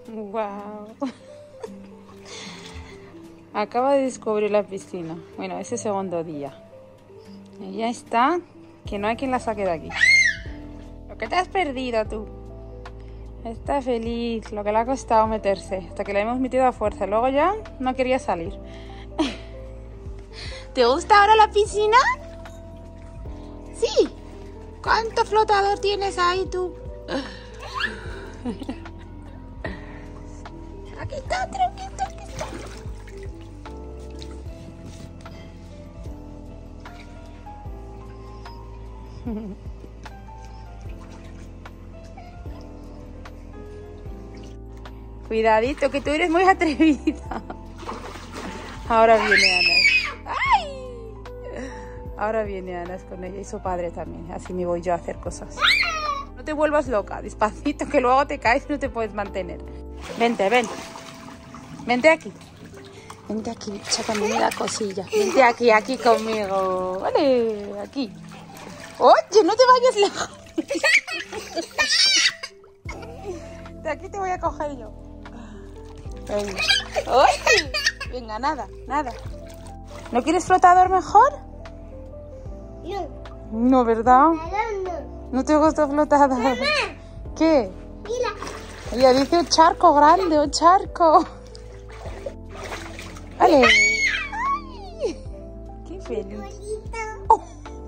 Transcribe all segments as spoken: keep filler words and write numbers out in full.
Wow. Acaba de descubrir la piscina. Bueno, ese segundo día. Y ya está, que no hay quien la saque de aquí. Lo que te has perdido tú. Está feliz, lo que le ha costado meterse. Hasta que la hemos metido a fuerza. Luego ya no quería salir. ¿Te gusta ahora la piscina? Sí. ¿Cuánto flotador tienes ahí tú? Aquí está, aquí está, aquí está. Cuidadito, que tú eres muy atrevida. Ahora viene Ana. ¡Ay! Ahora viene Ana con ella y su padre también. Así me voy yo a hacer cosas. No te vuelvas loca, despacito, que luego te caes y no te puedes mantener. Vente, ven. Vente aquí. Vente aquí, bicha, también me da cosilla. Vente aquí, aquí conmigo. Vale, aquí. Oye, no te vayas lejos. De aquí te voy a coger yo. Venga. Oye, venga, nada, nada. ¿No quieres flotador mejor? No. No, ¿verdad? No. ¿No te gusta flotador? Mamá. ¿Qué? Mira. Ella dice un charco grande, un charco. Vale. Ay, qué feliz. Oh.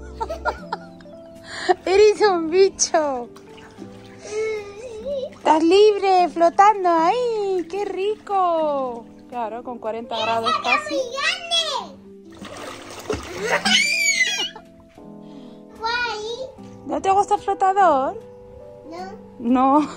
Eres un bicho. Estás libre, flotando ahí. ¡Qué rico! Claro, con cuarenta grados casi. ¿No te gusta el flotador? No. No.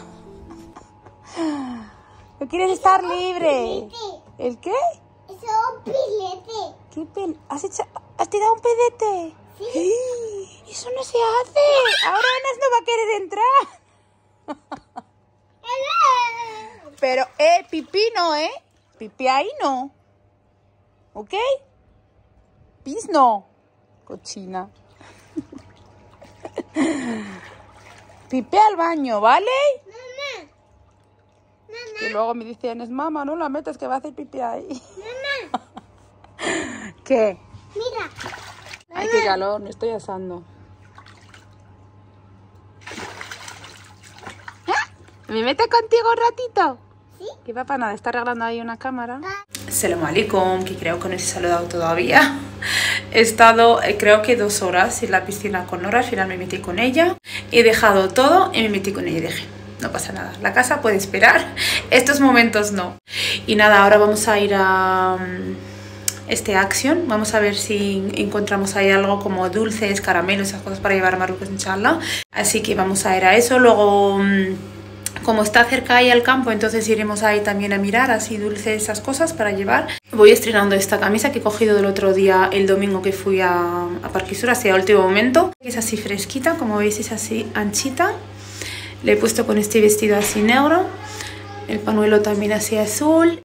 ¿No quieres estar libre? ¿El qué? Es un pilete. ¿Qué pel... ¿Has, hecho... ¿Has tirado un pedete? Sí. Eso no se hace. Ahora Anas no va a querer entrar. Pero, eh, pipí no, ¿eh? Pipí ahí no. ¿Ok? Pis no. Cochina. Pipí al baño, ¿vale? Mamá. Mamá. Y luego me dicen, es mamá, no la metas que va a hacer pipí ahí. Mamá. ¿Qué? Mira. Ay, qué calor, me estoy asando. ¿Me meto contigo un ratito? ¿Sí? Que papá nada, está arreglando ahí una cámara. Salam alaikum, que creo que no os he saludado todavía. He estado, eh, creo que dos horas en la piscina con Nora, al final me metí con ella. He dejado todo y me metí con ella y dije, no pasa nada, la casa puede esperar, estos momentos no. Y nada, ahora vamos a ir a um, este Action, vamos a ver si encontramos ahí algo como dulces, caramelos, esas cosas para llevar a Marruecos, inshallah. Así que vamos a ir a eso, luego... Um, como está cerca ahí al campo, entonces iremos ahí también a mirar así dulces, esas cosas para llevar. Voy estrenando esta camisa que he cogido del otro día, el domingo que fui a, a Parque Sur, así a último momento. Es así fresquita, como veis es así anchita. Le he puesto con este vestido así negro, el panuelo también así azul.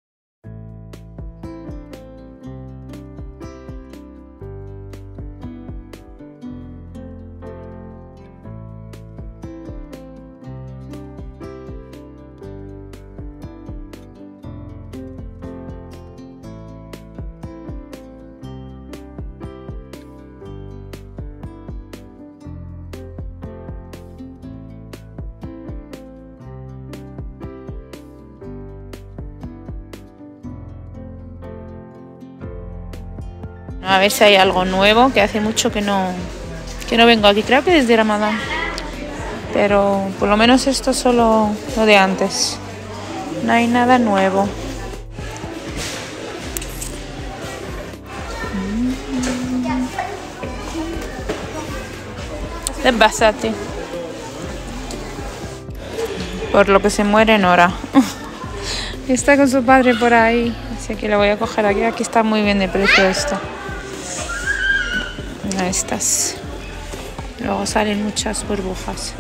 A ver si hay algo nuevo, que hace mucho que no, que no vengo aquí, creo que desde Ramadán. Pero por lo menos esto es solo lo de antes. No hay nada nuevo. Desbásate. Por lo que se muere Nora. Está con su padre por ahí. Así que lo voy a coger aquí. Aquí está muy bien de precio esto. Ahí estás. Luego salen muchas burbujas.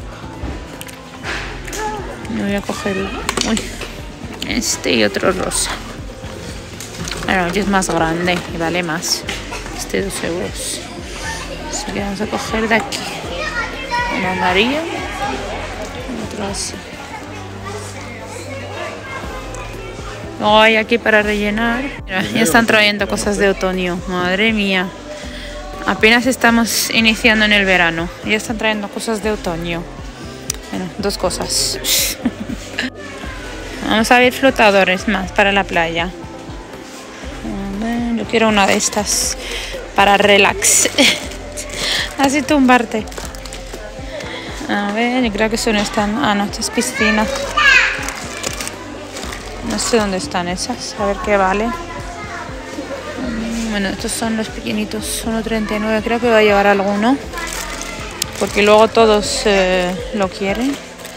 Me voy a coger uy, este y otro rosa. Bueno, este es más grande y vale más. Este dos euros. Así que vamos a coger de aquí. Uno amarillo y otro así. Luego hay aquí para rellenar. Mira, ya están trayendo cosas de otoño. Madre mía. Apenas estamos iniciando en el verano. Ya están trayendo cosas de otoño. Bueno, dos cosas. Vamos a ver flotadores más para la playa. Yo quiero una de estas para relax. Así tumbarte. A ver, yo creo que son estas. Ah, no, esta es piscina. No sé dónde están esas. A ver qué vale. Bueno, estos son los pequeñitos. uno treinta y nueve. Creo que va a llevar alguno. Porque luego todos eh, lo quieren.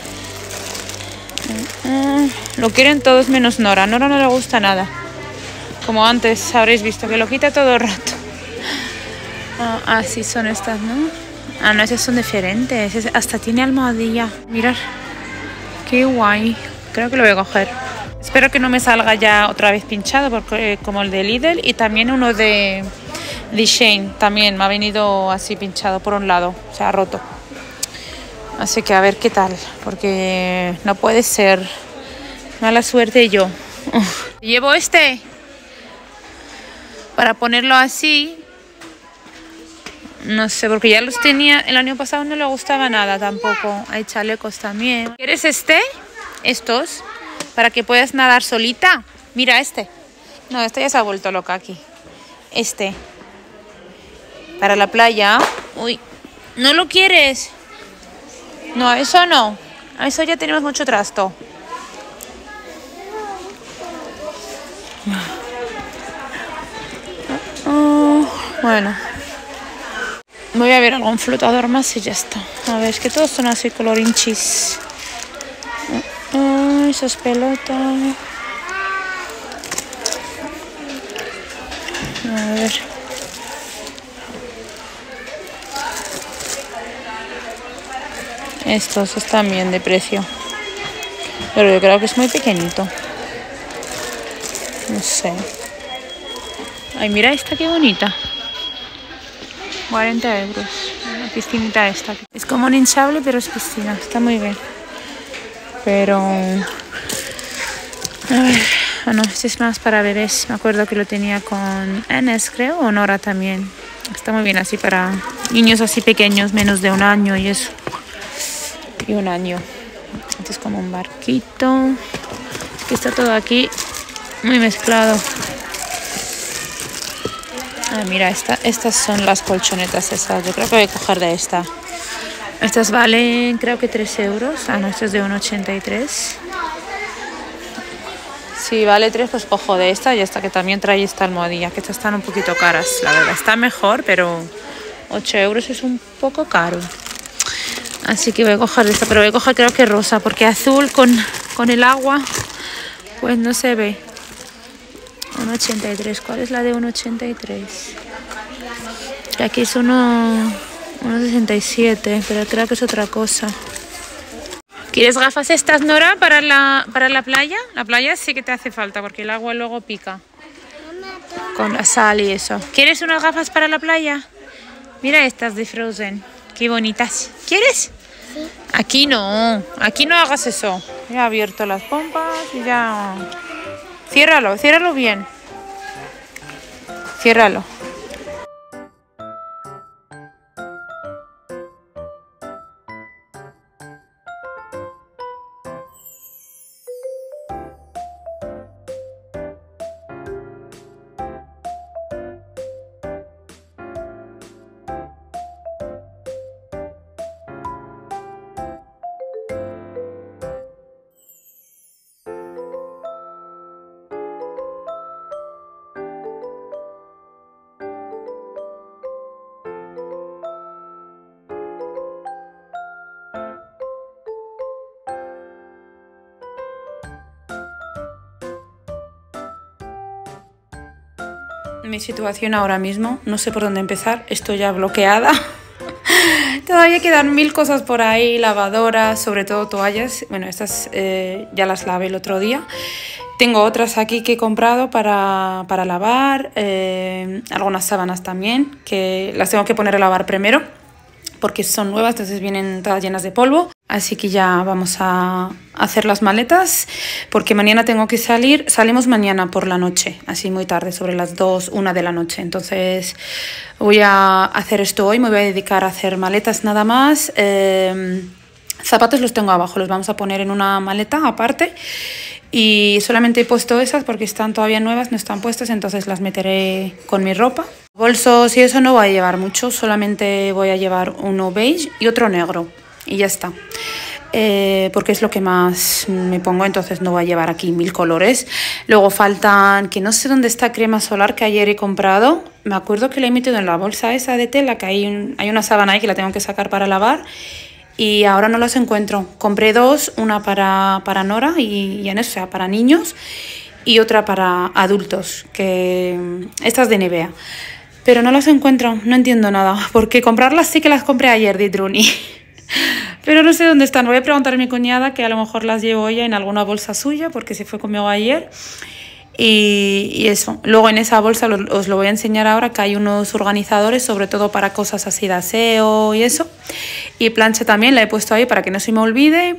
Uh, lo quieren todos menos Nora. A Nora no le gusta nada. Como antes habréis visto que lo quita todo el rato. Ah, ah, sí, son estas, ¿no? Ah, no, esas son diferentes. Hasta tiene almohadilla. Mirad. Qué guay. Creo que lo voy a coger. Espero que no me salga ya otra vez pinchado, porque eh, como el de Lidl y también uno de, de Shein. También me ha venido así pinchado por un lado. O sea, roto. Así que a ver qué tal. Porque no puede ser. Mala suerte yo. Uf. Llevo este. Para ponerlo así. No sé, porque ya los tenía. El año pasado no le gustaba nada tampoco. Hay chalecos también. ¿Quieres este? Estos. Para que puedas nadar solita. Mira este. No, este ya se ha vuelto loca aquí. Este. Para la playa. Uy. ¿No lo quieres? No, eso no. A eso ya tenemos mucho trasto. Oh, bueno. Voy a ver algún flotador más y ya está. A ver, es que todos son así color hinchis. Oh, esas pelotas. A ver. Estos están bien de precio. Pero yo creo que es muy pequeñito. No sé. Ay, mira esta qué bonita. cuarenta euros. La piscinita esta. Es como un hinchable, pero es piscina. Está muy bien. Pero... A ver... Bueno, este es más para bebés. Me acuerdo que lo tenía con Enes, creo, o Nora también. Está muy bien así para niños así pequeños, menos de un año y eso. Y un año. Este es como un barquito. Es que está todo aquí muy mezclado. Ah, mira, esta, estas son las colchonetas esas. Yo creo que voy a coger de esta. Estas valen creo que tres euros. Ah, no, esta es de uno ochenta y tres. Si vale tres, pues cojo de esta y esta que también trae esta almohadilla. Que estas están un poquito caras, la verdad. Está mejor, pero ocho euros es un poco caro. Así que voy a coger de esta, pero voy a coger creo que rosa, porque azul con, con el agua, pues no se ve. uno ochenta y tres. ¿Cuál es la de uno ochenta y tres? Aquí es uno sesenta y siete, pero creo que es otra cosa. ¿Quieres gafas estas, Nora, para la, para la playa? La playa sí que te hace falta, porque el agua luego pica. Con la sal y eso. ¿Quieres unas gafas para la playa? Mira estas de Frozen. Qué bonitas. ¿Quieres? Sí. Aquí no. Aquí no hagas eso. Ya he abierto las pompas y ya... Ciérralo, ciérralo bien. Ciérralo. Mi situación ahora mismo, no sé por dónde empezar, estoy ya bloqueada. Todavía quedan mil cosas por ahí, lavadoras, sobre todo toallas. Bueno, estas eh, ya las lavé el otro día. Tengo otras aquí que he comprado para, para lavar, eh, algunas sábanas también, que las tengo que poner a lavar primero. porque son nuevas, entonces vienen todas llenas de polvo. Así que ya vamos a hacer las maletas, porque mañana tengo que salir. Salimos mañana por la noche, así muy tarde, sobre las dos, una de la noche. Entonces voy a hacer esto hoy, me voy a dedicar a hacer maletas nada más. Eh, zapatos los tengo abajo, los vamos a poner en una maleta aparte. Y solamente he puesto esas porque están todavía nuevas, no están puestas, entonces las meteré con mi ropa. Bolsos y eso no voy a llevar mucho, solamente voy a llevar uno beige y otro negro. Y ya está, eh, porque es lo que más me pongo, entonces no voy a llevar aquí mil colores. Luego faltan, que no sé dónde está crema solar que ayer he comprado. Me acuerdo que la he metido en la bolsa esa de tela, que hay, un, hay una sábana ahí que la tengo que sacar para lavar. Y ahora no las encuentro. Compré dos, una para, para Nora y, y en eso, o sea, para niños, y otra para adultos, que estas de Nivea. Pero no las encuentro, no entiendo nada, porque comprarlas sí que las compré ayer de Druni. Pero no sé dónde están. Voy a preguntar a mi cuñada, que a lo mejor las llevo ella en alguna bolsa suya, porque se fue conmigo ayer. Y, y eso. Luego en esa bolsa lo, os lo voy a enseñar ahora, que hay unos organizadores, sobre todo para cosas así de aseo y eso. Y plancha también la he puesto ahí para que no se me olvide.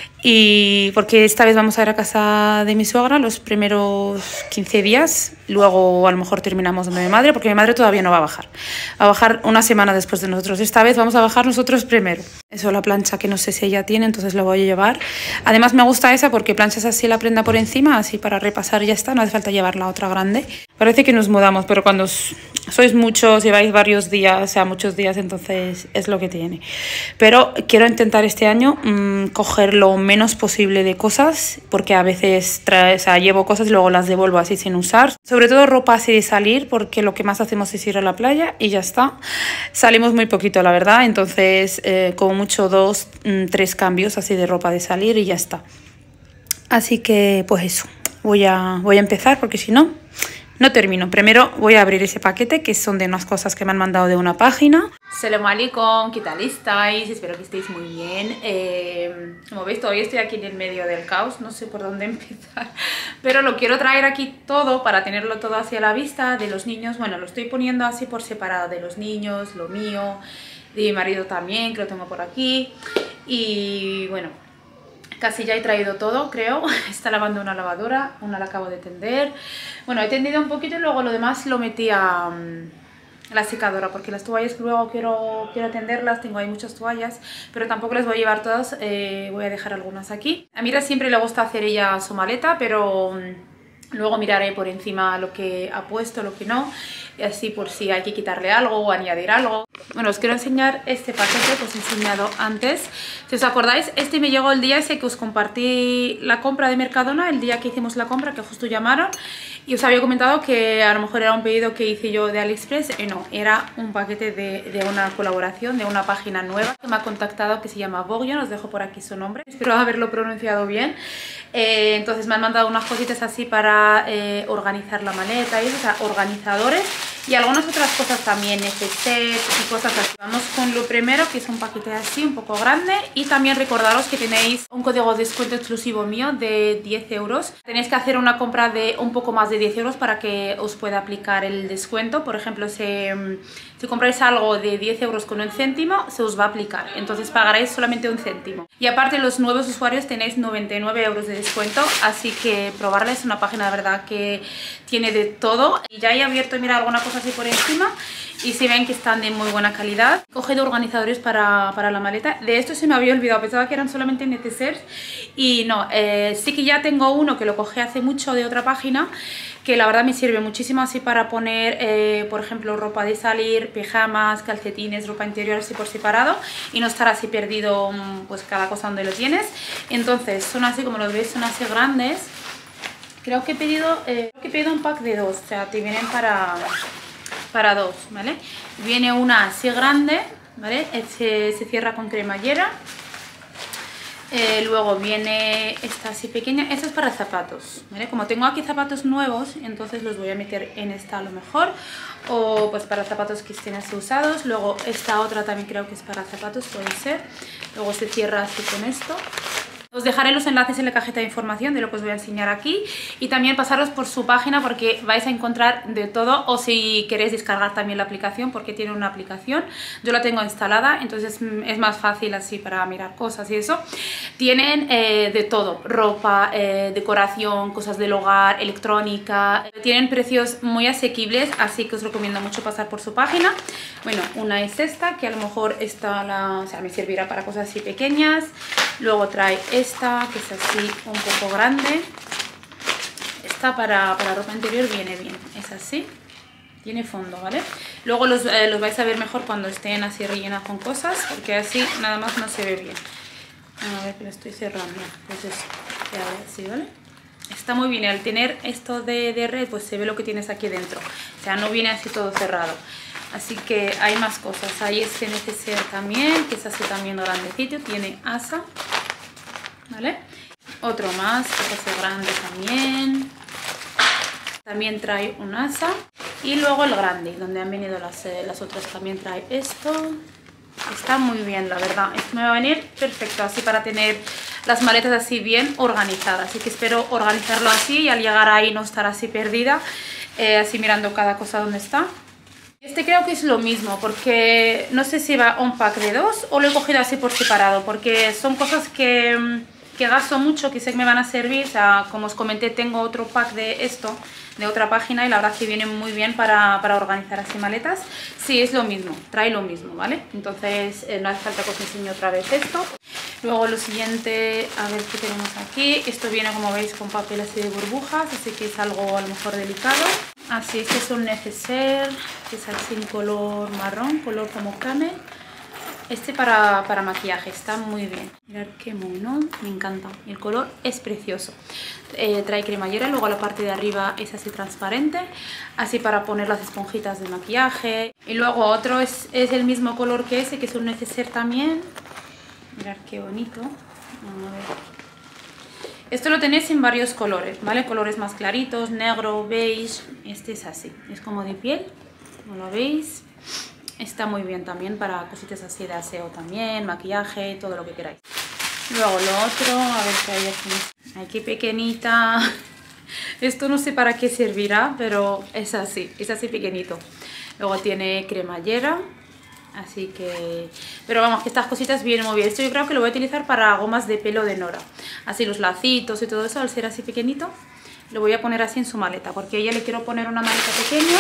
Y porque esta vez vamos a ir a casa de mi suegra los primeros quince días, luego a lo mejor terminamos donde mi madre, porque mi madre todavía no va a bajar, va a bajar una semana después de nosotros. Esta vez vamos a bajar nosotros primero. Eso, la plancha que no sé si ella tiene, entonces lo voy a llevar. Además me gusta esa porque planchas así la prenda por encima, así para repasar y ya está, no hace falta llevar la otra grande. Parece que nos mudamos, pero cuando sois muchos, lleváis varios días, o sea, muchos días, entonces es lo que tiene. Pero quiero intentar este año mmm, coger lo menos posible de cosas, porque a veces trae, o sea, llevo cosas y luego las devuelvo así sin usar. Sobre todo ropa así de salir, porque lo que más hacemos es ir a la playa y ya está. Salimos muy poquito, la verdad, entonces eh, como mucho dos, mmm, tres cambios así de ropa de salir y ya está. Así que pues eso, voy a, voy a empezar porque si no... No termino. Primero voy a abrir ese paquete, que son de unas cosas que me han mandado de una página. Salam alaikum, ¿qué tal estáis? Espero que estéis muy bien. Eh, como veis, todavía estoy aquí en el medio del caos, no sé por dónde empezar. Pero lo quiero traer aquí todo para tenerlo todo hacia la vista de los niños. Bueno, lo estoy poniendo así por separado de los niños, lo mío, de mi marido también, que lo tengo por aquí. Y bueno... Casi ya he traído todo, creo. Está lavando una lavadora, una la acabo de tender. Bueno, he tendido un poquito y luego lo demás lo metí a um, la secadora, porque las toallas que luego quiero, quiero tenderlas, tengo ahí muchas toallas, pero tampoco las voy a llevar todas, eh, voy a dejar algunas aquí. A Mira siempre le gusta hacer ella su maleta, pero um, luego miraré por encima lo que ha puesto, lo que no, y así por si hay que quitarle algo o añadir algo. Bueno, os quiero enseñar este paquete que os he enseñado antes. Si os acordáis, este me llegó el día ese que os compartí la compra de Mercadona, el día que hicimos la compra, que justo llamaron. Y os había comentado que a lo mejor era un pedido que hice yo de AliExpress. Eh, no, era un paquete de, de una colaboración, de una página nueva que me ha contactado, que se llama Vogion. Os dejo por aquí su nombre, espero haberlo pronunciado bien. Eh, entonces me han mandado unas cositas así para eh, organizar la maleta y eso, o sea, organizadores. Y algunas otras cosas también, neceser y cosas así. Vamos con lo primero, que es un paquete así, un poco grande. Y también recordaros que tenéis un código de descuento exclusivo mío de diez euros. Tenéis que hacer una compra de un poco más de diez euros para que os pueda aplicar el descuento. Por ejemplo, si, si compráis algo de diez euros con un céntimo, se os va a aplicar. Entonces pagaréis solamente un céntimo. Y aparte, los nuevos usuarios tenéis noventa y nueve euros de descuento. Así que probarla, es una página de verdad que tiene de todo. Y ya he abierto, mira, alguna cosa así por encima y si ven que están de muy buena calidad. He cogido organizadores para, para la maleta. De esto se me había olvidado, pensaba que eran solamente necesarios y no, eh, sí que ya tengo uno que lo cogí hace mucho de otra página, que la verdad me sirve muchísimo así para poner, eh, por ejemplo, ropa de salir, pijamas, calcetines, ropa interior así por separado y no estar así perdido pues cada cosa donde lo tienes. Entonces son así como los veis, son así grandes. Creo que he pedido, eh, creo que he pedido un pack de dos, o sea, te vienen para... para dos, ¿vale? Viene una así grande, ¿vale? Se, se cierra con cremallera. Eh, luego viene esta así pequeña. Esta es para zapatos, ¿vale? Como tengo aquí zapatos nuevos, entonces los voy a meter en esta a lo mejor. O pues para zapatos que estén así usados. Luego esta otra también creo que es para zapatos, puede ser. Luego se cierra así con esto. Os dejaré los enlaces en la cajita de información de lo que os voy a enseñar aquí y también pasaros por su página porque vais a encontrar de todo, o si queréis descargar también la aplicación porque tiene una aplicación. Yo la tengo instalada, entonces es más fácil así para mirar cosas y eso. Tienen eh, de todo, ropa, eh, decoración, cosas del hogar, electrónica. Tienen precios muy asequibles, así que os recomiendo mucho pasar por su página. Bueno, una es esta, que a lo mejor esta la, o sea, me servirá para cosas así pequeñas. Luego trae esta, que es así un poco grande. Esta para, para ropa interior viene bien, es así. Tiene fondo, ¿vale? Luego los, eh, los vais a ver mejor cuando estén así rellenas con cosas, porque así nada más no se ve bien. A ver que lo estoy cerrando. Pues eso, ya ve así, ¿vale? Está muy bien, al tener esto de, de red, pues se ve lo que tienes aquí dentro. O sea, no viene así todo cerrado. Así que hay más cosas. Hay este neceser también, que es así también grandecito. Tiene asa, ¿vale? Otro más, que es así grande también. También trae un asa. Y luego el grande, donde han venido las, eh, las otras, también trae esto. Está muy bien, la verdad. Esto me va a venir perfecto, así para tener las maletas así bien organizadas. Así que espero organizarlo así y al llegar ahí no estar así perdida, eh, así mirando cada cosa donde está. Este creo que es lo mismo, porque no sé si va un pack de dos o lo he cogido así por separado, porque son cosas que, que gasto mucho, que sé que me van a servir. O sea, como os comenté, tengo otro pack de esto, de otra página, y la verdad que viene muy bien para, para organizar así maletas. Sí, es lo mismo, trae lo mismo, ¿vale? Entonces eh, no hace falta que os enseñe otra vez esto. Luego lo siguiente, a ver qué tenemos aquí. Esto viene, como veis, con papel así de burbujas, así que es algo a lo mejor delicado. Así, este es un neceser, que es así en color marrón, color como camel. Este para, para maquillaje, está muy bien. Mirad qué mono, me encanta. El color es precioso. Eh, trae cremallera, luego la parte de arriba es así transparente, así para poner las esponjitas de maquillaje. Y luego otro es, es el mismo color que ese, que es un neceser también. Mirad qué bonito. A ver. Esto lo tenéis en varios colores, ¿vale? Colores más claritos, negro, beige. Este es así, es como de piel, como lo veis. Está muy bien también para cositas así de aseo también, maquillaje, todo lo que queráis. Luego lo otro, a ver qué hay aquí. Aquí pequeñita. Esto no sé para qué servirá, pero es así, es así pequeñito. Luego tiene cremallera. Así que, pero vamos, que estas cositas vienen muy bien. Esto yo creo que lo voy a utilizar para gomas de pelo de Nora. Así los lacitos y todo eso, al ser así pequeñito, lo voy a poner así en su maleta, porque a ella le quiero poner una maleta pequeña.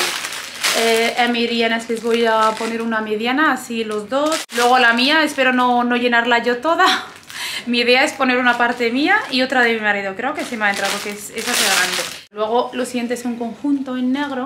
Eh, a mi Rihanna les voy a poner una mediana, así los dos. Luego la mía, espero no, no llenarla yo toda. Mi idea es poner una parte mía y otra de mi marido. Creo que sí me va a entrar porque es, es así grande. Luego lo siguiente es un conjunto en negro.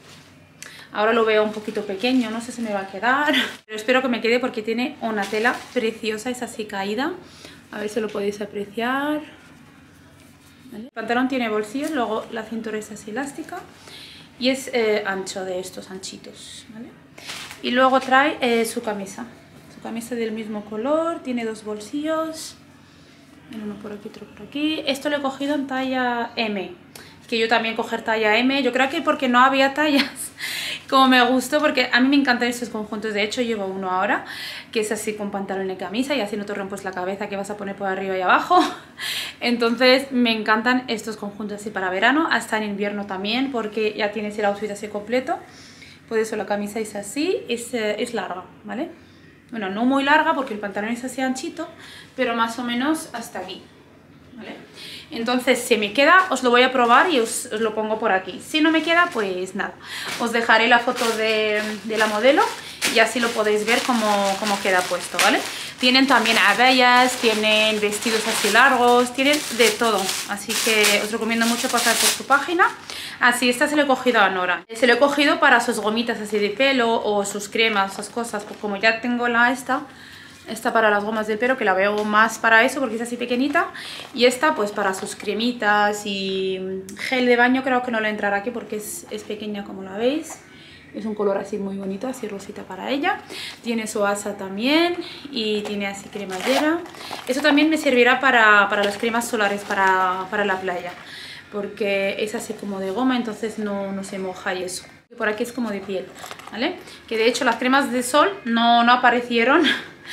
Ahora lo veo un poquito pequeño, no sé si me va a quedar, pero espero que me quede porque tiene una tela preciosa, es así caída. A ver si lo podéis apreciar. ¿Vale? El pantalón tiene bolsillos, luego la cintura es así elástica y es eh, ancho, de estos anchitos, ¿vale? Y luego trae eh, su camisa, su camisa del mismo color, tiene dos bolsillos, uno por aquí, otro por aquí. Esto lo he cogido en talla eme, es que yo también coger talla eme, yo creo que porque no había tallas. Como me gustó, porque a mí me encantan estos conjuntos. De hecho llevo uno ahora, que es así con pantalón y camisa, y así no te rompes la cabeza que vas a poner por arriba y abajo. Entonces me encantan estos conjuntos así para verano, hasta en invierno también, porque ya tienes el outfit así completo. Por eso la camisa es así, es, es larga, ¿vale? Bueno, no muy larga porque el pantalón es así anchito, pero más o menos hasta aquí, ¿vale? Entonces, si me queda, os lo voy a probar y os, os lo pongo por aquí. Si no me queda, pues nada, os dejaré la foto de, de la modelo y así lo podéis ver cómo, cómo queda puesto, ¿vale? Tienen también abayas, tienen vestidos así largos, tienen de todo. Así que os recomiendo mucho pasar por su página. Así, esta se lo he cogido a Nora. Se lo he cogido para sus gomitas así de pelo o sus cremas, esas cosas. Pues como ya tengo la esta... Esta para las gomas del pelo, que la veo más para eso porque es así pequeñita. Y esta pues para sus cremitas y gel de baño. Creo que no le entrará aquí porque es, es pequeña, como la veis. Es un color así muy bonito, así rosita para ella. Tiene su asa también y tiene así cremallera. Eso también me servirá para, para las cremas solares para, para la playa, porque es así como de goma, entonces no, no se moja y eso. Por aquí es como de piel, ¿vale? Que de hecho las cremas de sol no, no aparecieron.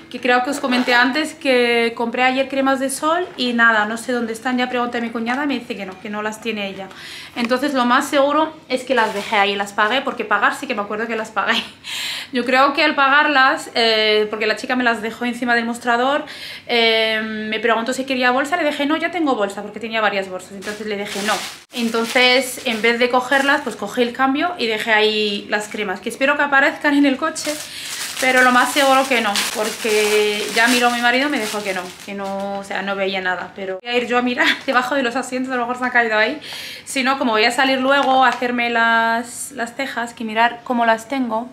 que creo que os comenté antes que compré ayer cremas de sol y nada, no sé dónde están. Ya pregunté a mi cuñada y me dice que no, que no las tiene ella. Entonces lo más seguro es que las dejé ahí, las pagué, porque pagar sí que me acuerdo que las pagué. Yo creo que al pagarlas, eh, porque la chica me las dejó encima del mostrador, eh, me preguntó si quería bolsa, le dije no, ya tengo bolsa, porque tenía varias bolsas, entonces le dije no. Entonces, en vez de cogerlas, pues cogí el cambio y dejé ahí las cremas, que espero que aparezcan en el coche, pero lo más seguro que no, porque ya miró mi marido y me dijo que no, que no, o sea, no veía nada. Pero voy a ir yo a mirar debajo de los asientos, a lo mejor se ha caído ahí. Si no, como voy a salir luego a hacerme las, las cejas, que mirar cómo las tengo.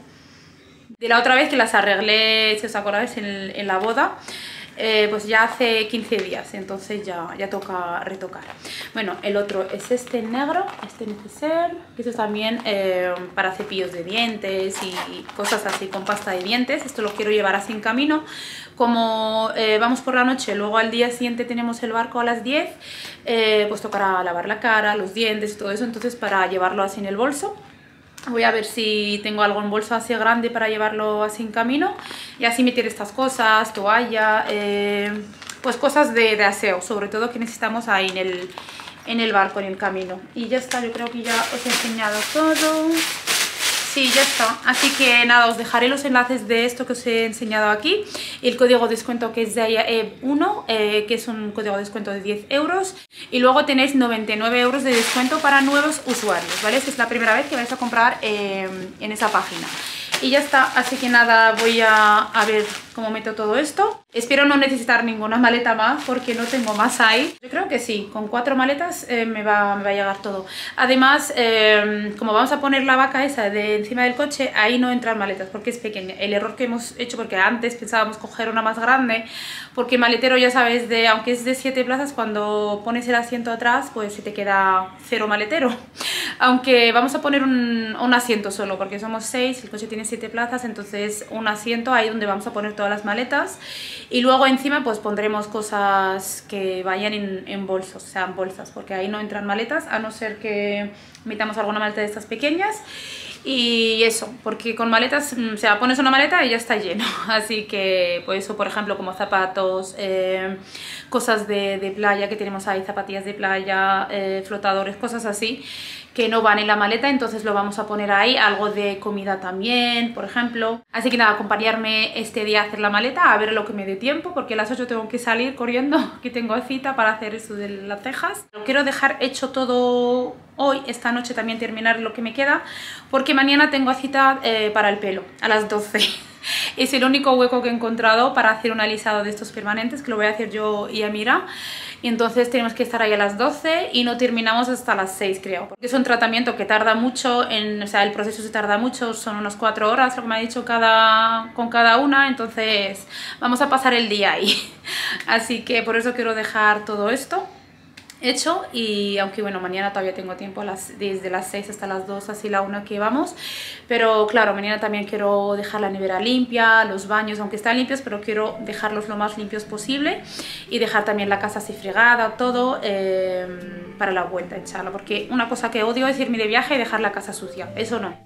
De la otra vez que las arreglé, si os acordáis, en, en la boda, eh, pues ya hace quince días, entonces ya, ya toca retocar. Bueno, el otro es este negro, este neceser, que esto es también eh, para cepillos de dientes y cosas así con pasta de dientes. Esto lo quiero llevar así en camino. Como eh, vamos por la noche, luego al día siguiente tenemos el barco a las diez, eh, pues tocará lavar la cara, los dientes y todo eso, entonces para llevarlo así en el bolso. Voy a ver si tengo algo en bolso así grande para llevarlo así en camino y así meter estas cosas, toalla, eh, pues cosas de, de aseo, sobre todo que necesitamos ahí en el, en el barco, en el camino. Y ya está, yo creo que ya os he enseñado todo. Sí, ya está. Así que nada, os dejaré los enlaces de esto que os he enseñado aquí. El código de descuento que es de E uno, eh, que es un código de descuento de diez euros. Y luego tenéis noventa y nueve euros de descuento para nuevos usuarios, ¿vale? Si es la primera vez que vais a comprar eh, en esa página. Y ya está, así que nada, voy a, a ver cómo meto todo esto. Espero no necesitar ninguna maleta más porque no tengo más ahí. Yo creo que sí, con cuatro maletas eh, me, va, me va a llegar todo. Además, eh, como vamos a poner la vaca esa de encima del coche, ahí no entran maletas porque es pequeña. El error que hemos hecho, porque antes pensábamos coger una más grande, porque maletero ya sabes, de, aunque es de siete plazas, cuando pones el asiento atrás, pues se te queda cero maletero. Aunque vamos a poner un, un asiento solo, porque somos seis, el coche tiene siete plazas, entonces un asiento ahí donde vamos a poner todas las maletas. Y luego encima pues pondremos cosas que vayan en, en bolsos, o sea, en bolsas, porque ahí no entran maletas, a no ser que metamos alguna maleta de estas pequeñas. Y eso, porque con maletas, o sea, pones una maleta y ya está lleno. Así que, pues eso, por ejemplo, como zapatos, eh, cosas de, de playa que tenemos ahí, zapatillas de playa, eh, flotadores, cosas así, que no van en la maleta, entonces lo vamos a poner ahí. Algo de comida también, por ejemplo. Así que nada, acompañarme este día a hacer la maleta, a ver lo que me dé tiempo, porque a las ocho tengo que salir corriendo, que tengo cita para hacer eso de las cejas. Quiero dejar hecho todo hoy, esta noche también terminar lo que me queda, porque mañana tengo cita eh, para el pelo, a las doce. Es el único hueco que he encontrado para hacer un alisado de estos permanentes, que lo voy a hacer yo y Amira. Y entonces tenemos que estar ahí a las doce y no terminamos hasta las seis, creo. Porque es un tratamiento que tarda mucho, en, o sea, el proceso se tarda mucho, son unas cuatro horas, lo que me ha dicho cada, con cada una. Entonces vamos a pasar el día ahí. Así que por eso quiero dejar todo esto hecho, y aunque bueno, mañana todavía tengo tiempo, las, desde las seis hasta las dos, así la una que vamos, pero claro, mañana también quiero dejar la nevera limpia, los baños, aunque están limpios, pero quiero dejarlos lo más limpios posible y dejar también la casa así fregada, todo eh, para la vuelta, echarla, porque una cosa que odio es irme de viaje y dejar la casa sucia, eso no.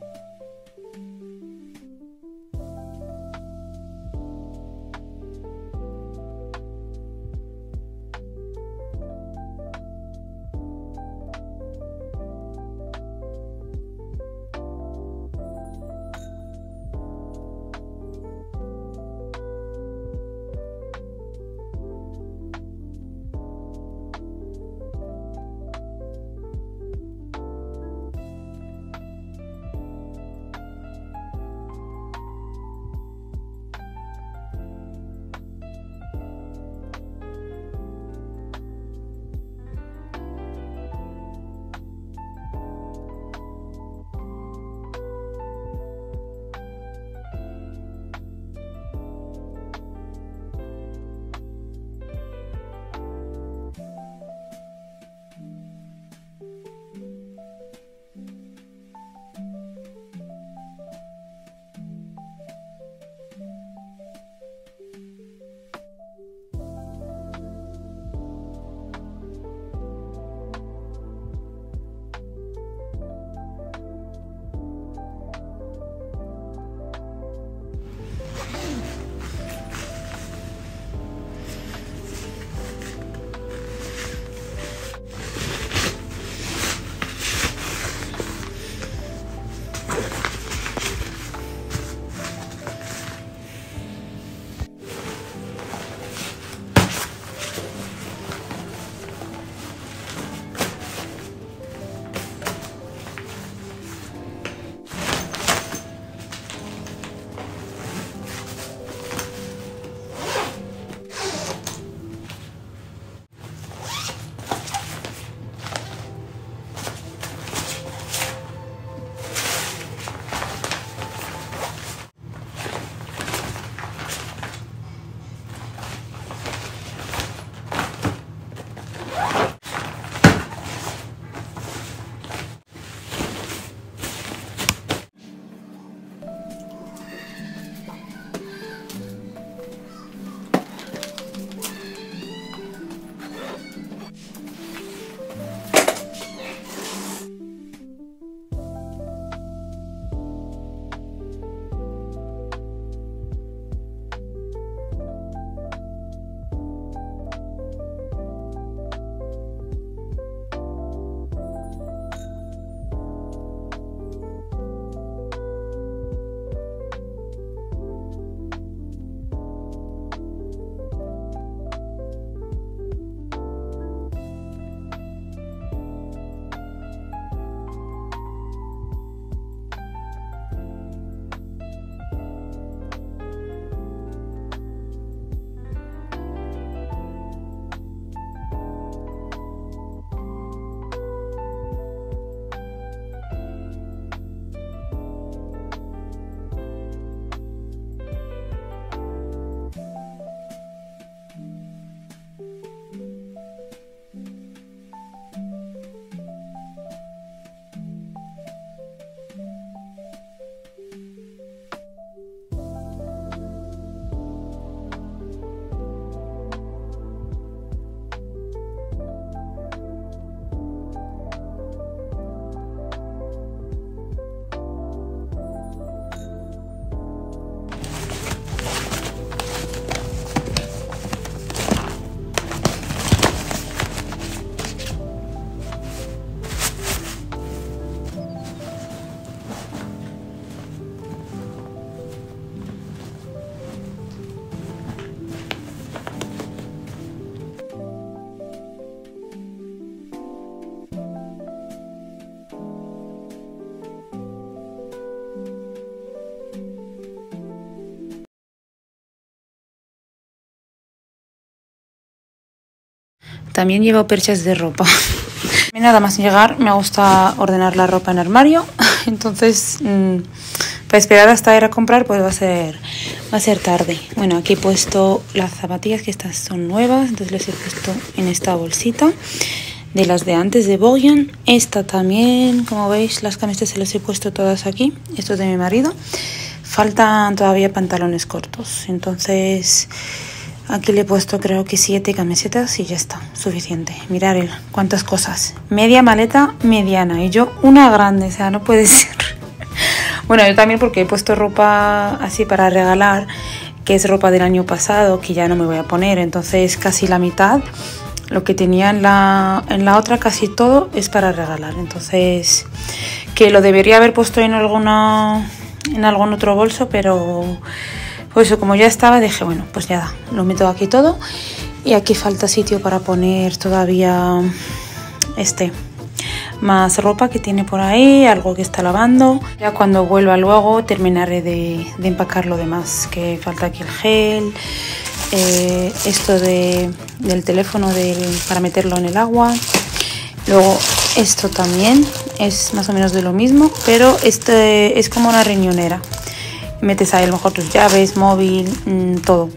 También llevo perchas de ropa. Nada más llegar me gusta ordenar la ropa en armario. Entonces mmm, para esperar hasta ir a comprar pues va a ser va a ser tarde. Bueno, aquí he puesto las zapatillas, que estas son nuevas, entonces les he puesto en esta bolsita de las de antes de Boyan. Esta también, como veis, las camisetas se las he puesto todas aquí. Esto es de mi marido. Faltan todavía pantalones cortos, entonces aquí le he puesto creo que siete camisetas y ya está, suficiente. Mirad el, cuántas cosas. Media maleta mediana y yo una grande, o sea, no puede ser. Bueno, yo también porque he puesto ropa así para regalar, que es ropa del año pasado, que ya no me voy a poner, entonces casi la mitad. Lo que tenía en la, en la otra, casi todo, es para regalar. Entonces, que lo debería haber puesto en alguna en algún otro bolso, pero pues eso, como ya estaba, dije, bueno, pues ya da, lo meto aquí todo. Y aquí falta sitio para poner todavía este más ropa que tiene por ahí, algo que está lavando. Ya cuando vuelva luego terminaré de, de empacar lo demás, que falta aquí el gel. Eh, esto de, del teléfono del, para meterlo en el agua. Luego esto también es más o menos de lo mismo, pero este es como una riñonera. Metes ahí a lo mejor tus llaves, móvil, mmm, todo.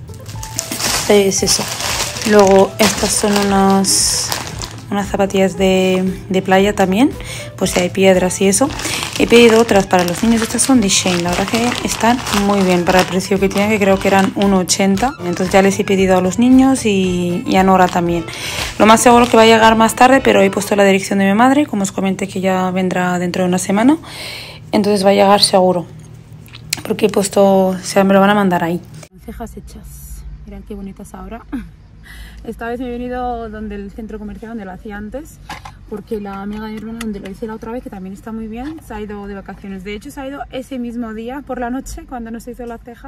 Es eso. Luego estas son unas, unas zapatillas de, de playa también, por si hay piedras y eso. He pedido otras para los niños, estas son de Shein, la verdad que están muy bien para el precio que tienen, que creo que eran uno ochenta. Entonces ya les he pedido a los niños y, y a Nora también. Lo más seguro que va a llegar más tarde, pero he puesto la dirección de mi madre, como os comenté que ya vendrá dentro de una semana. Entonces va a llegar seguro, porque he puesto, o sea, me lo van a mandar ahí. Cejas hechas, mirad qué bonitas ahora. Esta vez me he venido donde el centro comercial donde lo hacía antes, porque la amiga de mi hermana donde lo hice la otra vez, que también está muy bien, se ha ido de vacaciones. De hecho, se ha ido ese mismo día por la noche cuando nos hizo las cejas.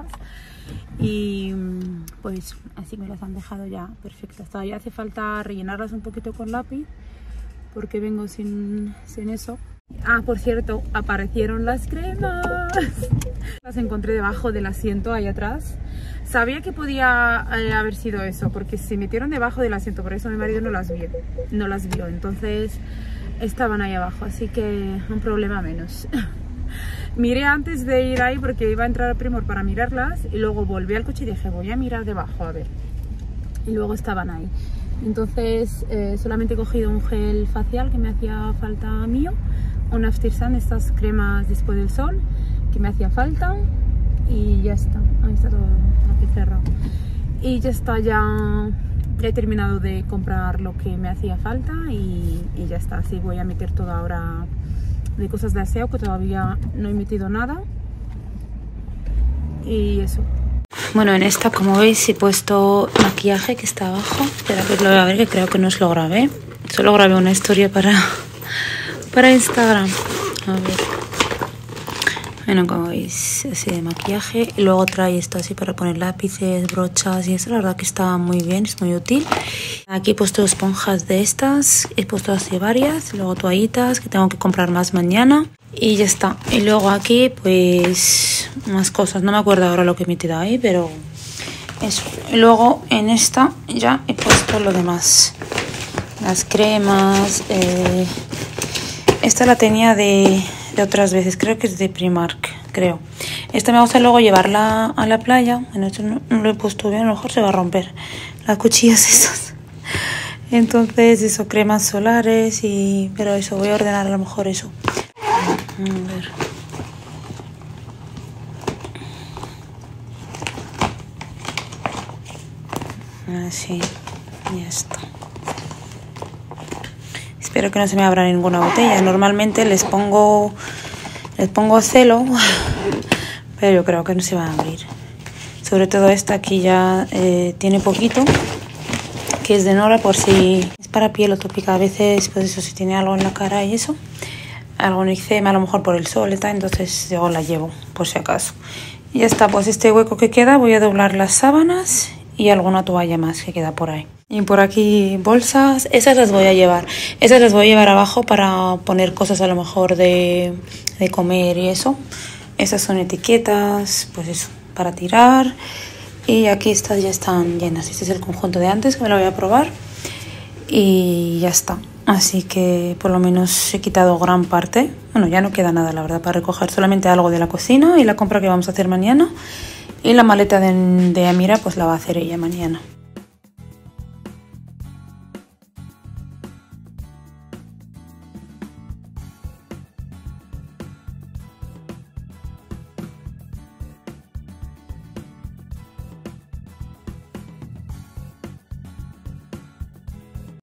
Y pues así me las han dejado ya perfectas. Todavía hace falta rellenarlas un poquito con lápiz, porque vengo sin, sin eso. Ah, por cierto, aparecieron las cremas. Las encontré debajo del asiento ahí atrás. Sabía que podía eh, haber sido eso, porque se metieron debajo del asiento, por eso mi marido no las vio, no las vio. Entonces estaban ahí abajo, así que un problema menos. Miré antes de ir ahí porque iba a entrar al Primark para mirarlas y luego volví al coche y dije, voy a mirar debajo a ver. Y luego estaban ahí. Entonces eh, solamente he cogido un gel facial que me hacía falta mío, un After Sun, estas cremas después del sol que me hacía falta, y ya está. Ahí está todo aquí cerrado. Y ya está, ya, ya he terminado de comprar lo que me hacía falta y, y ya está. Así voy a meter todo ahora de cosas de aseo, que todavía no he metido nada. Y eso. Bueno, en esta, como veis, he puesto maquillaje que está abajo. Espera que lo voy a ver, que creo que no os lo grabé. Solo grabé una historia para, para Instagram. A ver. Bueno, como veis, así de maquillaje. Y luego trae esto así para poner lápices, brochas y eso. La verdad que está muy bien, es muy útil. Aquí he puesto esponjas de estas. He puesto así varias. Luego toallitas, que tengo que comprar más mañana. Y ya está. Y luego aquí, pues, más cosas. No me acuerdo ahora lo que he metido ahí, pero eso. Y luego en esta ya he puesto lo demás. Las cremas. Eh, esta la tenía de... de otras veces, creo que es de Primark, creo. Esta me gusta luego llevarla a la playa. En esto no, no lo he puesto bien, a lo mejor se va a romper las cuchillas esas. Entonces eso, cremas solares y... pero eso, voy a ordenar a lo mejor eso. A ver. Así, ya está. Espero que no se me abra ninguna botella. Normalmente les pongo les pongo celo, pero yo creo que no se va a abrir. Sobre todo esta aquí ya eh, tiene poquito, que es de Nora, por si es para piel o tópica. A veces, pues eso, si tiene algo en la cara y eso, algún eczema, a lo mejor por el sol y tal, entonces yo la llevo, por si acaso. Y ya está, pues este hueco que queda voy a doblar las sábanas y alguna toalla más que queda por ahí. Y por aquí bolsas, esas las voy a llevar. Esas las voy a llevar abajo para poner cosas a lo mejor de, de comer y eso. Esas son etiquetas, pues eso, para tirar. Y aquí estas ya están llenas. Este es el conjunto de antes, que me lo voy a probar. y ya está. Así que por lo menos he quitado gran parte. Bueno, ya no queda nada, la verdad, para recoger. Solamente algo de la cocina y la compra que vamos a hacer mañana. Y la maleta de, de Amira pues la va a hacer ella mañana.